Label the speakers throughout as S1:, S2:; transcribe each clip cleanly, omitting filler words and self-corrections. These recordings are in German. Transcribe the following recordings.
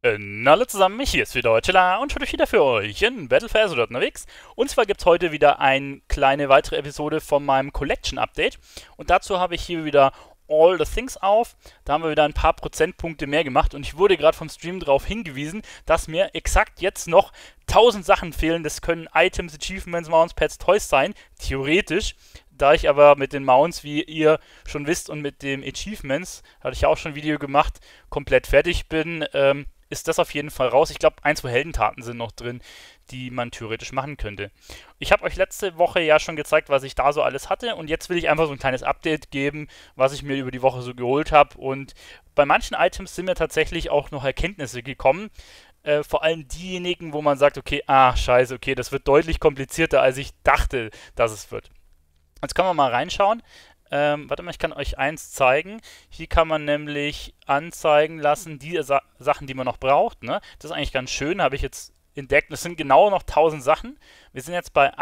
S1: Hallo zusammen, hier ist wieder Chilla und heute wieder für euch in Battle for Azeroth unterwegs. Und zwar gibt es heute wieder eine kleine weitere Episode von meinem Collection Update. Und dazu habe ich hier wieder All the Things auf. Da haben wir wieder ein paar Prozentpunkte mehr gemacht. Und ich wurde gerade vom Stream darauf hingewiesen, dass mir exakt jetzt noch 1000 Sachen fehlen. Das können Items, Achievements, Mounts, Pets, Toys sein. Theoretisch. Da ich aber mit den Mounts, wie ihr schon wisst, und mit den Achievements, hatte ich ja auch schon ein Video gemacht, komplett fertig bin, ist das auf jeden Fall raus. Ich glaube, 1, 2 Heldentaten sind noch drin, die man theoretisch machen könnte. Ich habe euch letzte Woche ja schon gezeigt, was ich da so alles hatte, und jetzt will ich einfach so ein kleines Update geben, was ich mir über die Woche so geholt habe. Und bei manchen Items sind mir tatsächlich auch noch Erkenntnisse gekommen. Vor allem diejenigen, wo man sagt, okay, scheiße, okay, das wird deutlich komplizierter, als ich dachte, dass es wird. Jetzt können wir mal reinschauen. Warte mal, ich kann euch eins zeigen. Hier kann man nämlich anzeigen lassen, die Sachen, die man noch braucht. Ne? Das ist eigentlich ganz schön, habe ich jetzt entdeckt. Das sind genau noch 1000 Sachen. Wir sind jetzt bei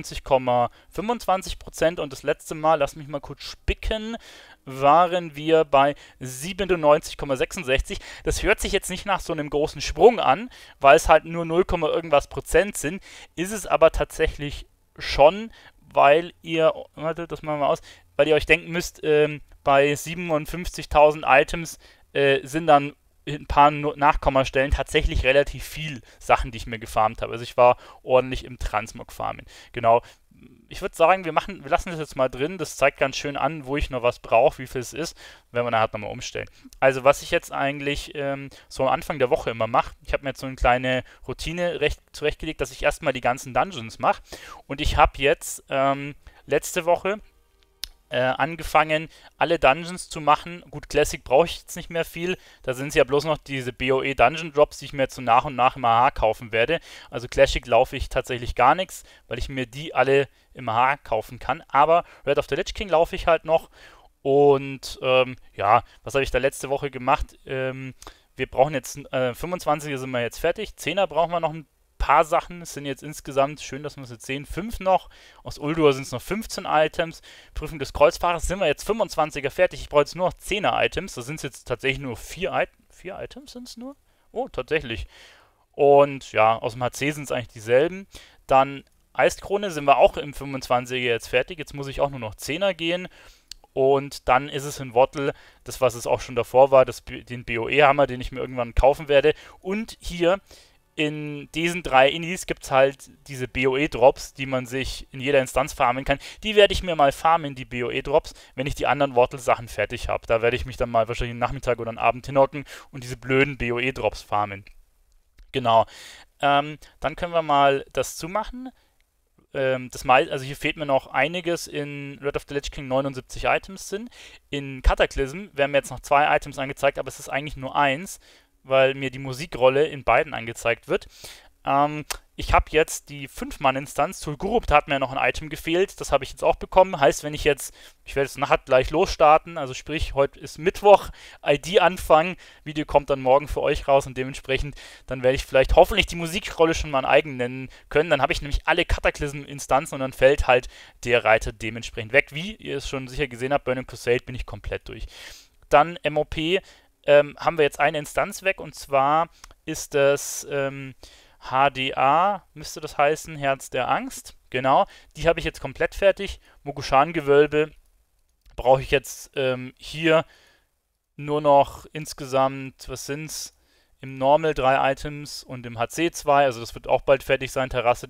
S1: 98,25% und das letzte Mal, lasst mich mal kurz spicken, waren wir bei 97,66. Das hört sich jetzt nicht nach so einem großen Sprung an, weil es halt nur 0, irgendwas Prozent sind. Ist es aber tatsächlich schon, weil ihr, warte, das machen wir mal aus, weil ihr euch denken müsst, bei 57.000 Items sind dann ein paar Nachkommastellen tatsächlich relativ viel Sachen, die ich mir gefarmt habe. Also ich war ordentlich im Transmog-Farmen. Genau. Ich würde sagen, wir lassen das jetzt mal drin. Das zeigt ganz schön an, wo ich noch was brauche, wie viel es ist, wenn wir nachher nochmal umstellen. Also was ich jetzt eigentlich so am Anfang der Woche immer mache, ich habe mir jetzt so eine kleine Routine zurechtgelegt, dass ich erstmal die ganzen Dungeons mache. Und ich habe jetzt letzte Woche angefangen, alle Dungeons zu machen. Gut, Classic brauche ich jetzt nicht mehr viel. Da sind es ja bloß noch diese BOE Dungeon Drops, die ich mir jetzt so nach und nach im AH kaufen werde. Also Classic laufe ich tatsächlich gar nichts, weil ich mir die alle im AH kaufen kann. Aber Red of the Lich King laufe ich halt noch. Und ja, was habe ich da letzte Woche gemacht? Wir brauchen jetzt 25er sind wir jetzt fertig. 10er brauchen wir noch ein paar Sachen. Es sind jetzt insgesamt, schön, dass wir es jetzt sehen, 5 noch. Aus Uldur sind es noch 15 Items. Prüfung des Kreuzfahrers sind wir jetzt 25er fertig. Ich brauche jetzt nur noch 10er Items. Da sind es jetzt tatsächlich nur 4 Items sind es nur. Oh, tatsächlich. Und ja, aus dem HC sind es eigentlich dieselben. Dann Eiskrone sind wir auch im 25er jetzt fertig. Jetzt muss ich auch nur noch 10er gehen. Und dann ist es in Wottel, das was es auch schon davor war, den BOE-Hammer, den ich mir irgendwann kaufen werde. Und hier in diesen 3 Inis gibt es halt diese BOE-Drops, die man sich in jeder Instanz farmen kann. Die werde ich mir mal farmen, die BOE-Drops, wenn ich die anderen Wortel-Sachen fertig habe. Da werde ich mich dann mal wahrscheinlich einen Nachmittag oder einen Abend hinhocken und diese blöden BOE-Drops farmen. Genau. Dann können wir mal das zumachen. Also hier fehlt mir noch einiges. In Red of the Lich King 79 Items sind. In Cataclysm werden mir jetzt noch 2 Items angezeigt, aber es ist eigentlich nur eins, weil mir die Musikrolle in beiden angezeigt wird. Ich habe jetzt die 5-Mann-Instanz. Tulgurup hat mir noch ein Item gefehlt. Das habe ich jetzt auch bekommen. Heißt, wenn ich werde jetzt nachher gleich losstarten. Also sprich, heute ist Mittwoch, ID-Anfang. Video kommt dann morgen für euch raus und dementsprechend dann werde ich vielleicht hoffentlich die Musikrolle schon mal eigen nennen können. Dann habe ich nämlich alle Cataclysm-Instanzen und dann fällt halt der Reiter dementsprechend weg. Wie ihr es schon sicher gesehen habt, Burning Crusade bin ich komplett durch. Dann MOP haben wir jetzt eine Instanz weg, und zwar ist das HDA, müsste das heißen, Herz der Angst. Genau, die habe ich jetzt komplett fertig. Mogushan-Gewölbe brauche ich jetzt hier nur noch insgesamt, was sind's? Im Normal 3 Items und im HC 2, also das wird auch bald fertig sein. Terrasse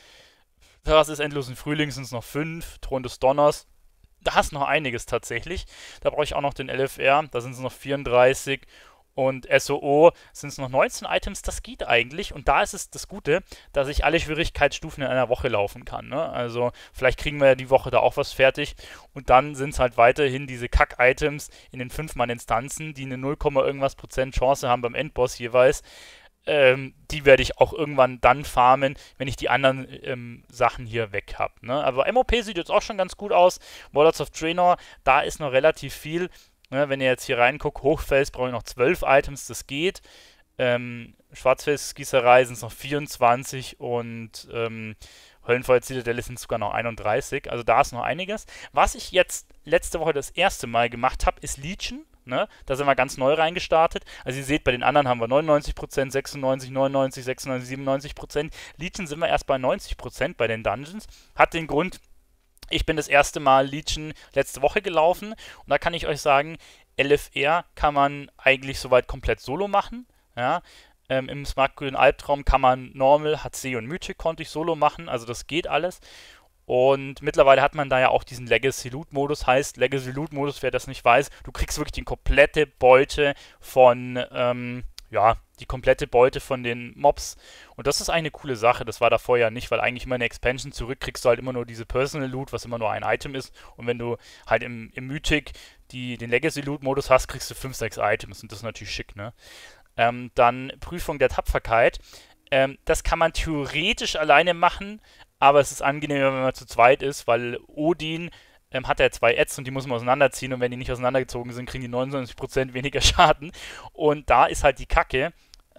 S1: des endlosen Frühlings sind es noch 5, Thron des Donners. Da ist noch einiges tatsächlich. Da brauche ich auch noch den LFR, da sind es noch 34 und SOO sind es noch 19 Items. Das geht eigentlich, und da ist es das Gute, dass ich alle Schwierigkeitsstufen in einer Woche laufen kann. Ne? Also vielleicht kriegen wir ja die Woche da auch was fertig, und dann sind es halt weiterhin diese Kack-Items in den 5-Mann-Instanzen, die eine 0, irgendwas Prozent Chance haben beim Endboss jeweils. Die werde ich auch irgendwann dann farmen, wenn ich die anderen Sachen hier weg habe. Ne? Aber MOP sieht jetzt auch schon ganz gut aus. Warlords of Draenor, da ist noch relativ viel. Ne? Wenn ihr jetzt hier reinguckt, Hochfels brauche ich noch 12 Items, das geht. Schwarzfelsgießerei sind es noch 24 und Höllenfeuer Zitadelle sind sogar noch 31. Also da ist noch einiges. Was ich jetzt letzte Woche das erste Mal gemacht habe, ist Legion. Ne? Da sind wir ganz neu reingestartet. Also ihr seht, bei den anderen haben wir 99%, 96, 99, 96, 97%. Legion sind wir erst bei 90% bei den Dungeons. Hat den Grund, ich bin das erste Mal Legion letzte Woche gelaufen und da kann ich euch sagen, LFR kann man eigentlich soweit komplett solo machen. Ja? Im Smartgrünen Albtraum kann man Normal, HC und Mythic konnte ich solo machen, also das geht alles. Und mittlerweile hat man da ja auch diesen Legacy Loot Modus. Heißt, Legacy Loot Modus, wer das nicht weiß, du kriegst wirklich die komplette Beute von, ja, die komplette Beute von den Mobs. Und das ist eine coole Sache. Das war davor ja nicht, weil eigentlich immer eine Expansion zurück kriegst du halt immer nur diese Personal Loot, was immer nur ein Item ist. Und wenn du halt im Mythic den Legacy Loot Modus hast, kriegst du 5, 6 Items. Und das ist natürlich schick, ne? Dann Prüfung der Tapferkeit. Das kann man theoretisch alleine machen, aber es ist angenehmer, wenn man zu zweit ist, weil Odin hat ja 2 Ads und die muss man auseinanderziehen und wenn die nicht auseinandergezogen sind, kriegen die 99% weniger Schaden. Und da ist halt die Kacke.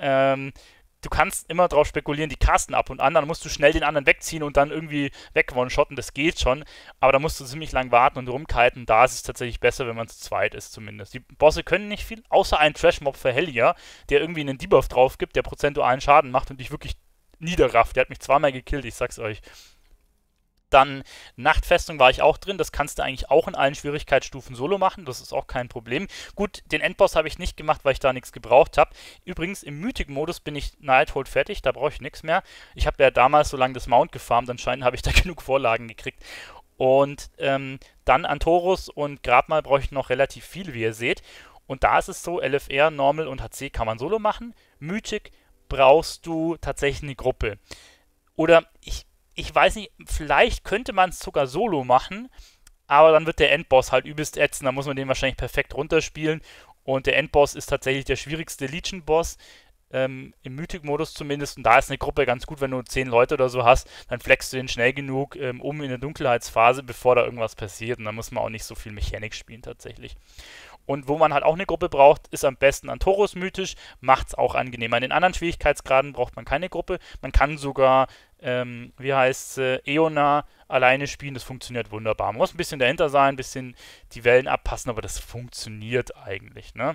S1: Du kannst immer drauf spekulieren, die casten ab und an, dann musst du schnell den anderen wegziehen und dann irgendwie weg-one-shotten, das geht schon, aber da musst du ziemlich lang warten und rumkiten, da ist es tatsächlich besser, wenn man zu zweit ist zumindest. Die Bosse können nicht viel, außer ein Trash-Mob für Hellier, der irgendwie einen Debuff drauf gibt, der prozentualen Schaden macht und dich wirklich niederrafft. Der hat mich zweimal gekillt, ich sag's euch. Dann Nachtfestung war ich auch drin. Das kannst du eigentlich auch in allen Schwierigkeitsstufen solo machen. Das ist auch kein Problem. Gut, den Endboss habe ich nicht gemacht, weil ich da nichts gebraucht habe. Übrigens, im Mythic-Modus bin ich Nighthold fertig. Da brauche ich nichts mehr. Ich habe ja damals so lange das Mount gefarmt. Anscheinend habe ich da genug Vorlagen gekriegt. Und dann Antorus und Grabmal brauche ich noch relativ viel, wie ihr seht. Und da ist es so, LFR, Normal und HC kann man solo machen. Mythic brauchst du tatsächlich eine Gruppe. Oder ich weiß nicht, vielleicht könnte man es sogar solo machen, aber dann wird der Endboss halt übelst ätzend, da muss man den wahrscheinlich perfekt runterspielen und der Endboss ist tatsächlich der schwierigste Legion-Boss, im Mythic-Modus zumindest, und da ist eine Gruppe ganz gut, wenn du 10 Leute oder so hast, dann flexst du den schnell genug um in der Dunkelheitsphase, bevor da irgendwas passiert und dann muss man auch nicht so viel Mechanik spielen tatsächlich. Und wo man halt auch eine Gruppe braucht, ist am besten Antorus mythisch, macht es auch angenehmer. In den anderen Schwierigkeitsgraden braucht man keine Gruppe. Man kann sogar, wie heißt es, Eona alleine spielen, das funktioniert wunderbar. Man muss ein bisschen dahinter sein, ein bisschen die Wellen abpassen, aber das funktioniert eigentlich, ne?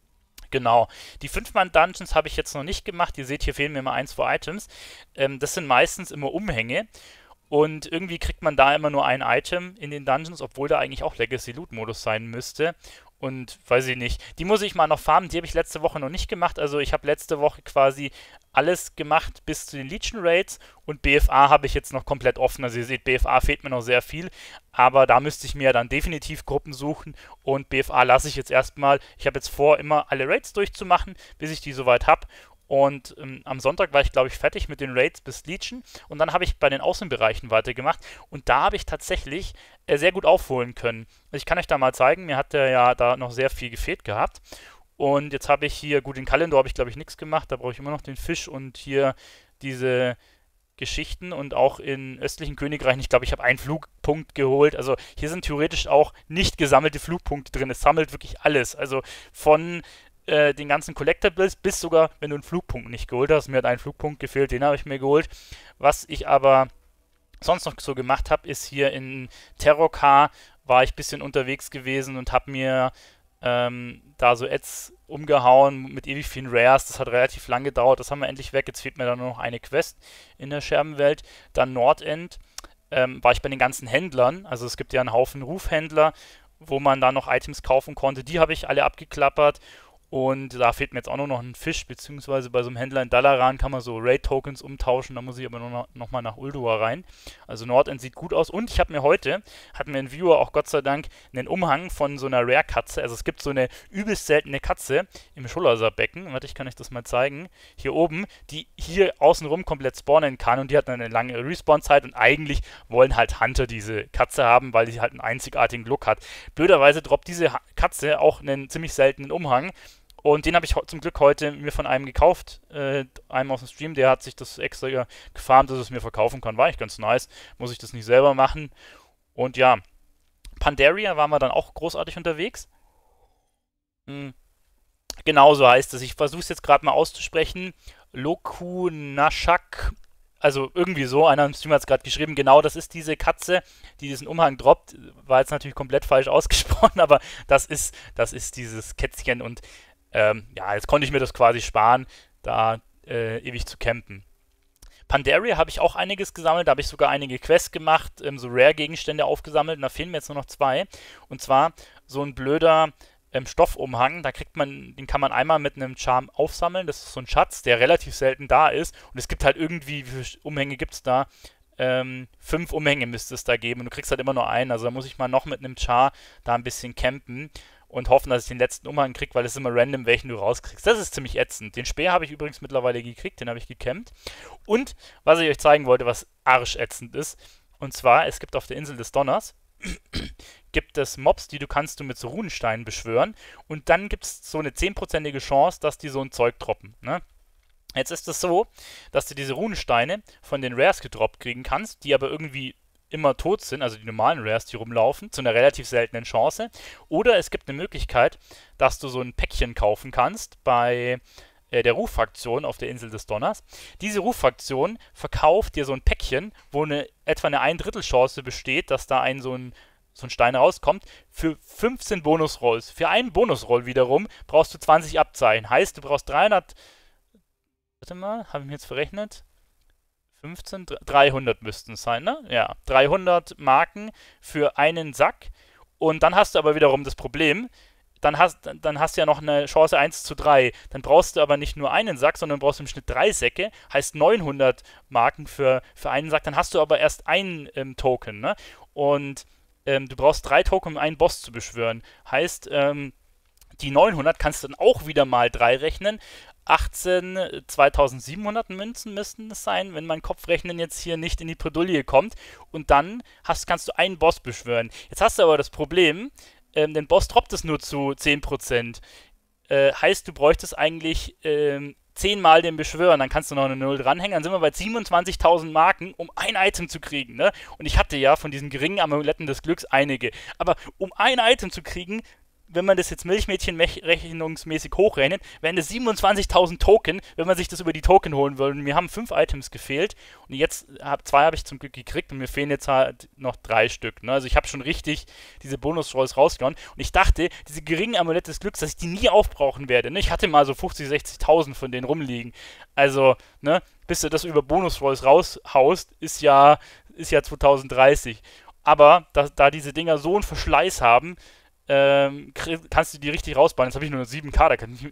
S1: Genau. Die 5-Mann-Dungeons habe ich jetzt noch nicht gemacht. Ihr seht, hier fehlen mir immer 1, 2 Items. Das sind meistens immer Umhänge. Und irgendwie kriegt man da immer nur ein Item in den Dungeons, obwohl da eigentlich auch Legacy Loot Modus sein müsste. Und weiß ich nicht. Die muss ich mal noch farmen. Die habe ich letzte Woche noch nicht gemacht. Also ich habe letzte Woche quasi alles gemacht bis zu den Legion Raids. Und BFA habe ich jetzt noch komplett offen. Also ihr seht, BFA fehlt mir noch sehr viel. Aber da müsste ich mir dann definitiv Gruppen suchen. Und BFA lasse ich jetzt erstmal. Ich habe jetzt vor, immer alle Raids durchzumachen, bis ich die soweit habe. Und am Sonntag war ich, glaube ich, fertig mit den Raids bis Legion. Und dann habe ich bei den Außenbereichen weitergemacht. Und da habe ich tatsächlich sehr gut aufholen können. Also ich kann euch da mal zeigen, mir hat der ja da noch sehr viel gefehlt gehabt. Und jetzt habe ich hier, gut, in Kalendor habe ich, glaube ich, nichts gemacht. Da brauche ich immer noch den Fisch und hier diese Geschichten. Und auch in östlichen Königreichen, ich glaube, ich habe einen Flugpunkt geholt. Also hier sind theoretisch auch nicht gesammelte Flugpunkte drin. Es sammelt wirklich alles. Also von den ganzen Collectibles, bis sogar, wenn du einen Flugpunkt nicht geholt hast. Mir hat ein Flugpunkt gefehlt, den habe ich mir geholt. Was ich aber sonst noch so gemacht habe, ist hier in Terrorcar war ich ein bisschen unterwegs gewesen und habe mir da so Ads umgehauen mit ewig vielen Rares. Das hat relativ lang gedauert. Das haben wir endlich weg. Jetzt fehlt mir da nur noch eine Quest in der Scherbenwelt. Dann Nordend war ich bei den ganzen Händlern. Also es gibt ja einen Haufen Rufhändler, wo man da noch Items kaufen konnte. Die habe ich alle abgeklappert. Und da fehlt mir jetzt auch nur noch ein Fisch, beziehungsweise bei so einem Händler in Dalaran kann man so Raid-Tokens umtauschen, da muss ich aber nur noch mal nach Ulduar rein. Also Nordend sieht gut aus. Und ich habe mir heute, hat mir ein Viewer auch Gott sei Dank, einen Umhang von so einer Rare-Katze, also es gibt so eine übelst seltene Katze im Schullerser-Becken, warte, ich kann euch das mal zeigen, hier oben, die hier außenrum komplett spawnen kann und die hat eine lange Respawn-Zeit und eigentlich wollen halt Hunter diese Katze haben, weil sie halt einen einzigartigen Look hat. Blöderweise droppt diese Katze auch einen ziemlich seltenen Umhang. Und den habe ich zum Glück heute mir von einem gekauft, einem aus dem Stream, der hat sich das extra gefarmt, dass es mir verkaufen kann. War echt ganz nice, muss ich das nicht selber machen. Und ja, Pandaria waren wir dann auch großartig unterwegs. Genauso heißt es, ich versuche es jetzt gerade mal auszusprechen. Lokunashak, Also irgendwie so, einer im Stream hat es gerade geschrieben, genau das ist diese Katze, die diesen Umhang droppt. War jetzt natürlich komplett falsch ausgesprochen, aber das ist dieses Kätzchen und ja, jetzt konnte ich mir das quasi sparen, da ewig zu campen. Pandaria habe ich auch einiges gesammelt, da habe ich sogar einige Quests gemacht, so Rare-Gegenstände aufgesammelt und da fehlen mir jetzt nur noch zwei. Und zwar so ein blöder Stoffumhang, da kriegt man, den kann man einmal mit einem Charm aufsammeln, das ist so ein Schatz, der relativ selten da ist und es gibt halt irgendwie, wie viele Umhänge gibt es da? 5 Umhänge müsste es da geben und du kriegst halt immer nur einen, also da muss ich mal noch mit einem Char da ein bisschen campen und hoffen, dass ich den letzten Umhang kriege, weil es ist immer random, welchen du rauskriegst. Das ist ziemlich ätzend. Den Speer habe ich übrigens mittlerweile gekriegt, den habe ich gecampt. Und was ich euch zeigen wollte, was arschätzend ist, und zwar, es gibt auf der Insel des Donners gibt es Mobs, die du mit so Runensteinen beschwören und dann gibt es so eine 10%ige Chance, dass die so ein Zeug droppen. Ne? Jetzt ist es so, dass du diese Runensteine von den Rares gedroppt kriegen kannst, die aber irgendwie immer tot sind, also die normalen Rares, die rumlaufen, zu einer relativ seltenen Chance. Oder es gibt eine Möglichkeit, dass du so ein Päckchen kaufen kannst bei der Ruffraktion auf der Insel des Donners. Diese Ruffraktion verkauft dir so ein Päckchen, wo etwa eine 1/3 Chance besteht, dass da so ein Stein rauskommt, für 15 Bonusrolls. Für einen Bonusroll wiederum brauchst du 20 Abzeichen. Heißt, du brauchst 300. Warte mal, habe ich mir jetzt verrechnet? 15, 300 müssten es sein, ne? Ja, 300 Marken für einen Sack. Und dann hast du aber wiederum das Problem, dann hast du ja noch eine Chance 1:3. Dann brauchst du aber nicht nur einen Sack, sondern brauchst im Schnitt 3 Säcke, heißt 900 Marken für einen Sack. Dann hast du aber erst einen Token, ne? Und du brauchst 3 Token, um einen Boss zu beschwören. Heißt, die 900 kannst du dann auch wieder mal 3 rechnen. 18 2700 Münzen müssten es sein, wenn mein Kopfrechnen jetzt hier nicht in die Bredouille kommt. Und dann kannst du einen Boss beschwören. Jetzt hast du aber das Problem, den Boss droppt es nur zu 10%. Heißt, du bräuchtest eigentlich 10 Mal den Beschwören, dann kannst du noch eine 0 dranhängen, dann sind wir bei 27.000 Marken, um ein Item zu kriegen, ne? Und ich hatte ja von diesen geringen Amuletten des Glücks einige. Aber um ein Item zu kriegen, wenn man das jetzt Milchmädchen-rechnungsmäßig hochrechnet, wären es 27.000 Token, wenn man sich das über die Token holen würde. Und mir haben 5 Items gefehlt und jetzt 2 habe ich zum Glück gekriegt und mir fehlen jetzt halt noch 3 Stück. Ne? Also ich habe schon richtig diese Bonus-Rolls rausgehauen und ich dachte, diese geringen Amulette des Glücks, dass ich die nie aufbrauchen werde. Ne? Ich hatte mal so 50.000, 60.000 von denen rumliegen. Also, ne, bis du das über Bonus-Rolls raushaust, ist ja 2030. Aber da diese Dinger so einen Verschleiß haben, kannst du die richtig rausbauen. Jetzt habe ich nur 7K, da kann ich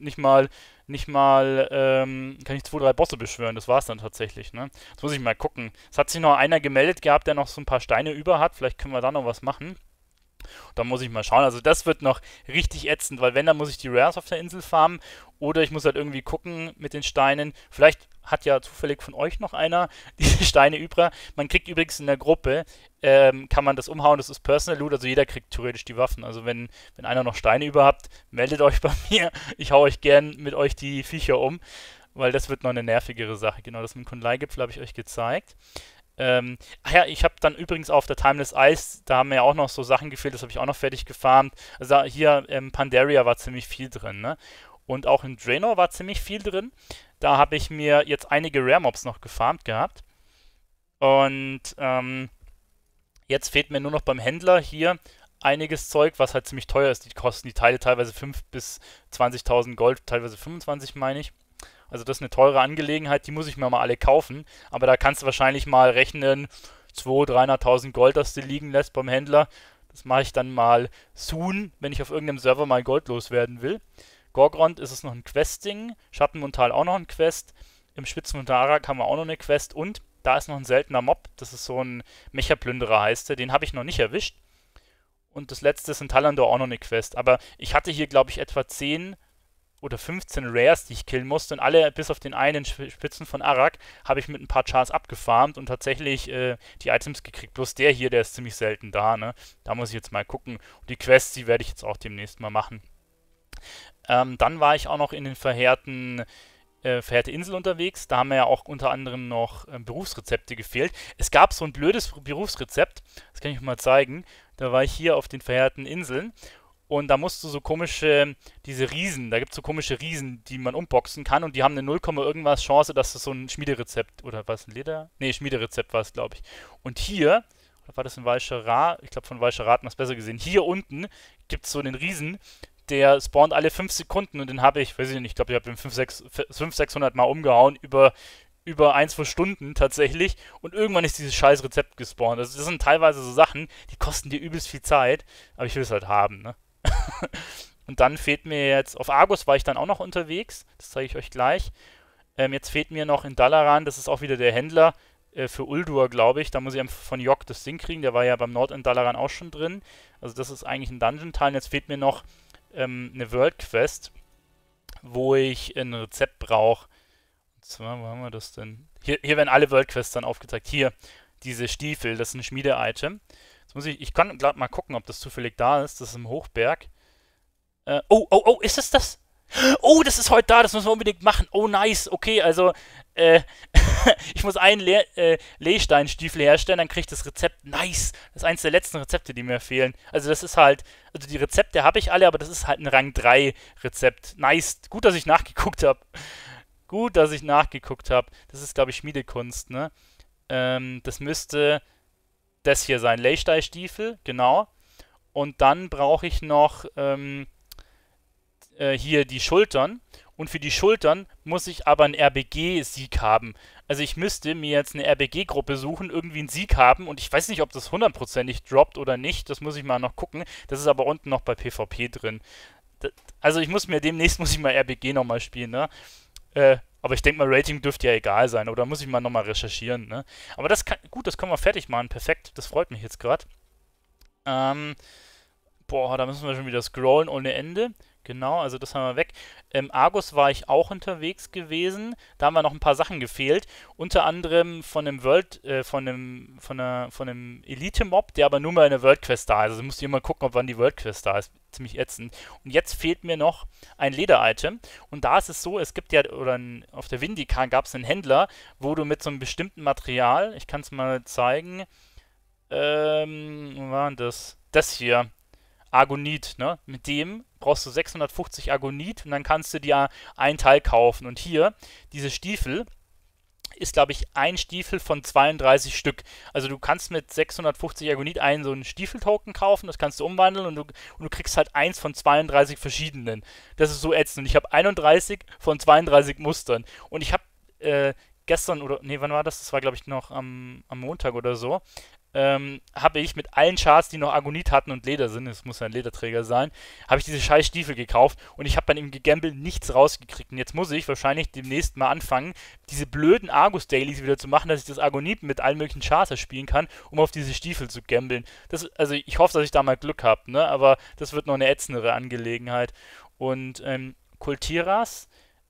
S1: kann ich 2, 3 Bosse beschwören. Das war es dann tatsächlich, ne? Jetzt muss ich mal gucken. Es hat sich noch einer gemeldet gehabt, der noch so ein paar Steine über hat. Vielleicht können wir da noch was machen. Da muss ich mal schauen. Also das wird noch richtig ätzend, weil wenn, dann muss ich die Rares auf der Insel farmen oder ich muss halt irgendwie gucken mit den Steinen. Vielleicht hat ja zufällig von euch noch einer diese Steine übrig. Man kriegt übrigens in der Gruppe, kann man das umhauen, das ist Personal Loot, also jeder kriegt theoretisch die Waffen. Also wenn einer noch Steine über habt, meldet euch bei mir. Ich hau euch gern mit euch die Viecher um, weil das wird noch eine nervigere Sache. Genau, das mit dem Kunlei-Gipfel habe ich euch gezeigt. Ach ja, ich habe dann übrigens auf der Timeless Ice, da haben mir ja auch noch so Sachen gefehlt, das habe ich auch noch fertig gefarmt. Also hier Pandaria war ziemlich viel drin, ne? Und auch in Draenor war ziemlich viel drin. Da habe ich mir jetzt einige Rare Mobs noch gefarmt gehabt. Und jetzt fehlt mir nur noch beim Händler hier einiges Zeug, was halt ziemlich teuer ist. Die kosten die Teile teilweise 5.000 bis 20.000 Gold, teilweise 25, meine ich. Also das ist eine teure Angelegenheit, die muss ich mir mal alle kaufen. Aber da kannst du wahrscheinlich mal rechnen, 200.000, 300.000 Gold, das du liegen lässt beim Händler. Das mache ich dann mal soon, wenn ich auf irgendeinem Server mal Gold loswerden will. Gorgrond ist es noch ein Questing, Schattenmontal auch noch ein Quest, im Spitzen von Darak haben wir auch noch eine Quest und da ist noch ein seltener Mob, das ist so ein Mecha-Plünderer heißt der, den habe ich noch nicht erwischt. Und das letzte ist in Talandor auch noch eine Quest, aber ich hatte hier glaube ich etwa 10 oder 15 Rares, die ich killen musste und alle bis auf den einen Spitzen von Arak habe ich mit ein paar Chars abgefarmt und tatsächlich die Items gekriegt. Bloß der hier, der ist ziemlich selten da, ne? Da muss ich jetzt mal gucken. Und die Quests, die werde ich jetzt auch demnächst mal machen. Dann war ich auch noch in den verheerte Insel unterwegs. Da haben mir ja auch unter anderem noch Berufsrezepte gefehlt. Es gab so ein blödes Berufsrezept, das kann ich euch mal zeigen. Da war ich hier auf den verheerten Inseln Und da musst du so komische, diese Riesen, da gibt es so komische Riesen, die man unboxen kann und die haben eine 0, irgendwas Chance, dass das so ein Schmiederezept, oder was, ein Leder? Nee, Schmiederezept war es, glaube ich. Und hier, oder war das in Walcherath? Ich glaube, von Walcherath hat man es besser gesehen. Hier unten gibt es so einen Riesen, der spawnt alle 5 Sekunden und den habe ich, weiß ich nicht, ich glaube, ich habe den 600 Mal umgehauen über 2 Stunden tatsächlich und irgendwann ist dieses scheiß Rezept gespawnt. Also das sind teilweise so Sachen, die kosten dir übelst viel Zeit, aber ich will es halt haben, ne? Und dann fehlt mir jetzt, auf Argus war ich dann auch noch unterwegs, das zeige ich euch gleich. Jetzt fehlt mir noch in Dalaran, das ist auch wieder der Händler für Uldur, glaube ich. Da muss ich einfach von Yok das Ding kriegen, der war ja beim Nord in Dalaran auch schon drin. Also das ist eigentlich ein Dungeon-Teil. Jetzt fehlt mir noch eine World Quest, wo ich ein Rezept brauche. Und zwar, wo haben wir das denn? Hier werden alle World Quests dann aufgezeigt. Hier, diese Stiefel, das ist ein Schmiede-Item. Jetzt muss ich kann gerade mal gucken, ob das zufällig da ist. Das ist im Hochberg. Oh, ist es das? Oh, das ist heute da, das müssen wir unbedingt machen. Oh, nice. Okay, also, äh, ich muss einen Lehsteinstiefel herstellen, dann kriege ich das Rezept. Nice. Das ist eins der letzten Rezepte, die mir fehlen. Also, das ist halt, also die Rezepte habe ich alle, aber das ist halt ein Rang 3 Rezept. Nice. Gut, dass ich nachgeguckt habe. Gut, dass ich nachgeguckt habe. Das ist, glaube ich, Schmiedekunst, ne? Das müsste das hier sein. Lehsteinstiefel, genau. Und dann brauche ich noch, hier die Schultern. Und für die Schultern muss ich aber einen RBG-Sieg haben. Also ich müsste mir jetzt eine RBG-Gruppe suchen, irgendwie einen Sieg haben. Und ich weiß nicht, ob das hundertprozentig droppt oder nicht. Das muss ich mal noch gucken. Das ist aber unten noch bei PvP drin. Also ich muss mir demnächst, muss ich mal RBG nochmal spielen, ne? Aber ich denke mal, Rating dürfte ja egal sein. Oder muss ich mal nochmal recherchieren, ne? Aber das kann, gut, das können wir fertig machen. Perfekt. Das freut mich jetzt gerade. Ähm, Boah, da müssen wir schon wieder scrollen ohne Ende. Genau, also das haben wir weg. Argus war ich auch unterwegs gewesen. Da haben wir noch ein paar Sachen gefehlt. Unter anderem von einem von einem Elite-Mob, der aber nur mal in der World Quest da ist. Also musst du immer gucken, ob wann die World Quest da ist. Ziemlich ätzend. Und jetzt fehlt mir noch ein Leder-Item. Und da ist es so, es gibt ja, auf der Vindica gab es einen Händler, wo du mit so einem bestimmten Material, ich kann es mal zeigen, wo war denn das? Das hier. Argonit, ne? Mit dem brauchst du 650 Argonit und dann kannst du dir ein Teil kaufen. Und hier, diese Stiefel, ist, glaube ich, ein Stiefel von 32 Stück. Also du kannst mit 650 Argonit einen so einen Stiefeltoken kaufen, das kannst du umwandeln und du kriegst halt eins von 32 verschiedenen. Das ist so ätzend. Und ich habe 31 von 32 Mustern. Und ich habe gestern oder, nee, wann war das? Das war, glaube ich, noch am Montag oder so. Habe ich mit allen Charts, die noch Argonit hatten und Leder sind, es muss ja ein Lederträger sein, habe ich diese scheiß Stiefel gekauft und ich habe bei dem Gegambel nichts rausgekriegt. Und jetzt muss ich wahrscheinlich demnächst mal anfangen, diese blöden Argus-Dailies wieder zu machen, dass ich das Argonit mit allen möglichen Charts spielen kann, um auf diese Stiefel zu gambeln. Also ich hoffe, dass ich da mal Glück habe, ne? Aber das wird noch eine ätzendere Angelegenheit. Und Kultiras,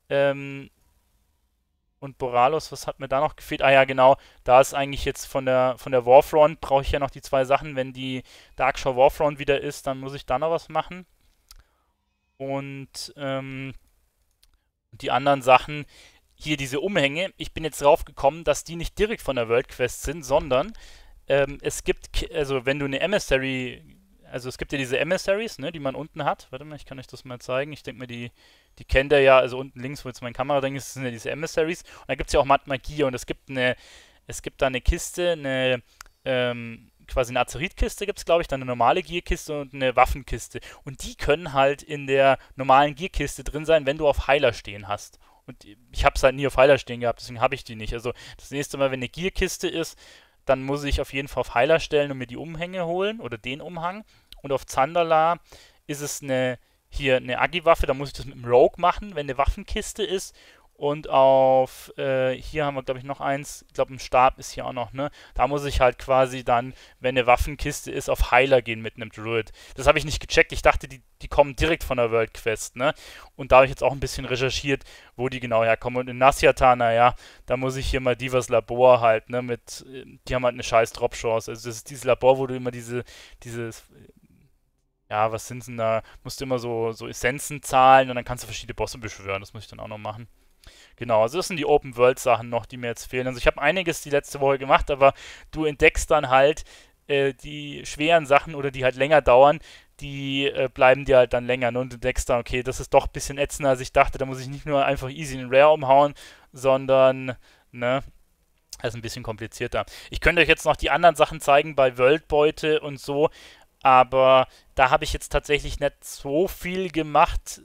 S1: und Boralos, was hat mir da noch gefehlt? Ah ja, genau, da ist eigentlich jetzt von der Warfront, brauche ich ja noch die 2 Sachen. Wenn die Darkshore Warfront wieder ist, dann muss ich da noch was machen. Und die anderen Sachen, hier diese Umhänge, ich bin jetzt drauf gekommen, dass die nicht direkt von der World Quest sind, sondern es gibt, also wenn du eine Emissary, also es gibt ja diese Emissaries, ne, die man unten hat. Warte mal, ich kann euch das mal zeigen. Ich denke mir, die kennt ihr ja, also unten links, wo jetzt meine Kamera drin ist, sind ja diese Emissaries. Und da gibt es ja auch Magie und es gibt da eine Kiste, quasi eine Azerit-Kiste gibt es, glaube ich, dann eine normale Gierkiste und eine Waffenkiste. Und die können halt in der normalen Gierkiste drin sein, wenn du auf Heiler stehen hast. Und ich habe es halt nie auf Heiler stehen gehabt, deswegen habe ich die nicht. Also das nächste Mal, wenn eine Gierkiste ist, dann muss ich auf jeden Fall auf Heiler stellen und mir die Umhänge holen oder den Umhang. Und auf Zandala ist es hier eine Agi-Waffe, da muss ich das mit dem Rogue machen, wenn eine Waffenkiste ist. Und hier haben wir, glaube ich, noch eins, ich glaube, ein Stab ist hier auch noch, ne? Da muss ich halt quasi dann, wenn eine Waffenkiste ist, auf Heiler gehen mit einem Druid. Das habe ich nicht gecheckt, ich dachte, die kommen direkt von der World Quest, ne? Und da habe ich jetzt auch ein bisschen recherchiert, wo die genau herkommen. Und in Nasciata, naja, da muss ich hier mal Divas Labor halt, ne? Die haben halt eine scheiß Drop-Chance. Also das ist dieses Labor, wo du immer dieses ja, was sind denn da? Musst du immer so Essenzen zahlen und dann kannst du verschiedene Bosse beschwören. Das muss ich dann auch noch machen. Genau, also das sind die Open-World-Sachen noch, die mir jetzt fehlen. Also ich habe einiges die letzte Woche gemacht, aber du entdeckst dann halt die schweren Sachen oder die halt länger dauern, die bleiben dir halt dann länger. Ne? Und du denkst dann, okay, das ist doch ein bisschen ätzender, als ich dachte. Da muss ich nicht nur einfach easy in Rare umhauen, sondern, ne, das ist ein bisschen komplizierter. Ich könnte euch jetzt noch die anderen Sachen zeigen bei Worldbeute und so, aber da habe ich jetzt tatsächlich nicht so viel gemacht,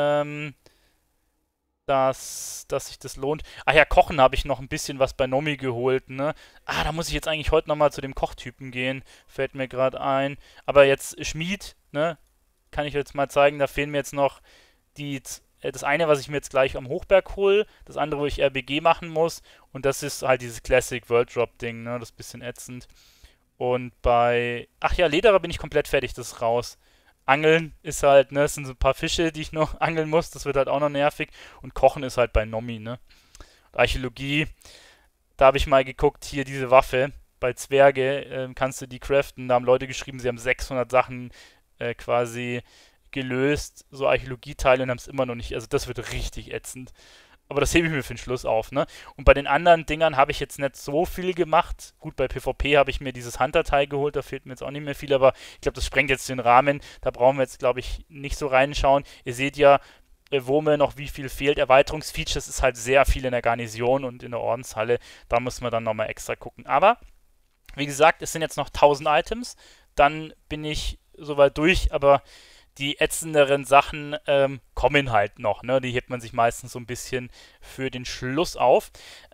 S1: dass sich das lohnt. Ach ja, Kochen habe ich noch ein bisschen was bei Nomi geholt, ne? Ah, da muss ich jetzt eigentlich heute nochmal zu dem Kochtypen gehen. Fällt mir gerade ein. Aber jetzt Schmied, ne? Kann ich jetzt mal zeigen. Da fehlen mir jetzt noch das eine, was ich mir jetzt gleich am Hochberg hole. Das andere, wo ich RBG machen muss. Und das ist halt dieses Classic World Drop Ding, ne? Das ist ein bisschen ätzend. Und ach ja, Lederer bin ich komplett fertig. Das ist raus. Angeln ist halt, ne, es sind so ein paar Fische, die ich noch angeln muss, das wird halt auch noch nervig. Und Kochen ist halt bei Nomi, ne. Und Archäologie, da habe ich mal geguckt, hier diese Waffe, bei Zwerge kannst du die craften, da haben Leute geschrieben, sie haben 600 Sachen quasi gelöst, so Archäologieteile und haben es immer noch nicht, also das wird richtig ätzend. Aber das hebe ich mir für den Schluss auf, ne? Und bei den anderen Dingern habe ich jetzt nicht so viel gemacht. Gut, bei PvP habe ich mir dieses Hunter-Teil geholt, da fehlt mir jetzt auch nicht mehr viel, aber ich glaube, das sprengt jetzt den Rahmen. Da brauchen wir jetzt, glaube ich, nicht so reinschauen. Ihr seht ja, wo mir noch wie viel fehlt. Erweiterungsfeatures ist halt sehr viel in der Garnison und in der Ordenshalle. Da muss man dann nochmal extra gucken. Aber, wie gesagt, es sind jetzt noch 1000 Items. Dann bin ich soweit durch, aber die ätzenderen Sachen kommen halt noch. Ne? Die hebt man sich meistens so ein bisschen für den Schluss auf.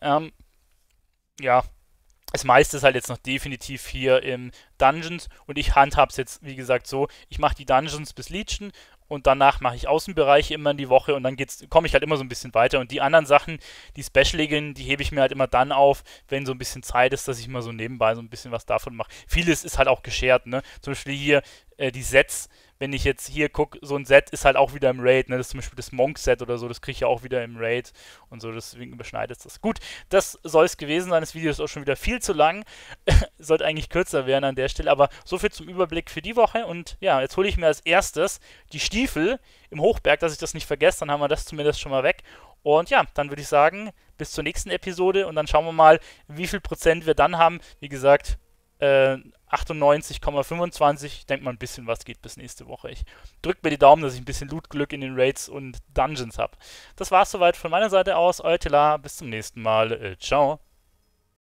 S1: Ja, das meiste ist halt jetzt noch definitiv hier im Dungeons und ich handhab's jetzt, wie gesagt, so. Ich mache die Dungeons bis Legion und danach mache ich Außenbereiche immer in die Woche und dann komme ich halt immer so ein bisschen weiter. Und die anderen Sachen, die Specialigen, die hebe ich mir halt immer dann auf, wenn so ein bisschen Zeit ist, dass ich mal so nebenbei so ein bisschen was davon mache. Vieles ist halt auch geshared, ne? Zum Beispiel hier die Sets, wenn ich jetzt hier gucke, so ein Set ist halt auch wieder im Raid, ne? Das ist zum Beispiel das Monk-Set oder so, das kriege ich ja auch wieder im Raid und so, deswegen überschneidet es das. Gut, das soll es gewesen sein. Das Video ist auch schon wieder viel zu lang. Sollte eigentlich kürzer werden an der Stelle, aber so viel zum Überblick für die Woche. Und ja, jetzt hole ich mir als erstes die Stiefel im Hochberg, dass ich das nicht vergesse, dann haben wir das zumindest schon mal weg. Und ja, dann würde ich sagen, bis zur nächsten Episode und dann schauen wir mal, wie viel Prozent wir dann haben. Wie gesagt, 98,25. Ich denke mal, ein bisschen was geht bis nächste Woche. Ich drückt mir die Daumen, dass ich ein bisschen Loot-Glück in den Raids und Dungeons habe. Das war's soweit von meiner Seite aus. Euer Telar, bis zum nächsten Mal. Ciao.